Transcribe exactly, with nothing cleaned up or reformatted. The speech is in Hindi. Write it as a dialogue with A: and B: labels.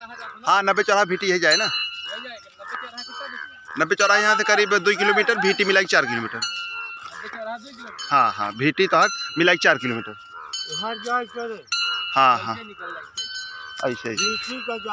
A: हाँ नब्बे चौराहा भीटी यही जाए ना। नब्बे चौराहा यहाँ से करीब दो किलोमीटर, भीटी मिला के चार किलोमीटर। हाँ हाँ भीटी तो मिला के चार किलोमीटर। हाँ हाँ ऐसे ऐसे।